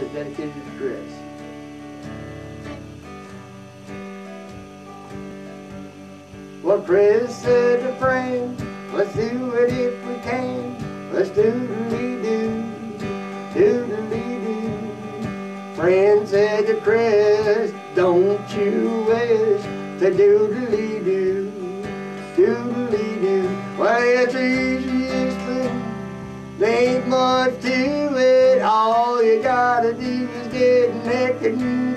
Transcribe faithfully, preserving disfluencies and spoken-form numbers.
is dedicated to Chris. Well, Chris said to Fran, let's do it if we can. Let's doodly-doo, doodly-doo. Fran said to Chris, don't you wish to doodly-doo, doodly-doo. Why, it's the easiest thing, there ain't much to it. All you gotta do is get naked and